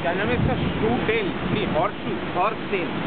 क्या नाम है इसका? शू टेल नहीं, हॉर्स टेल।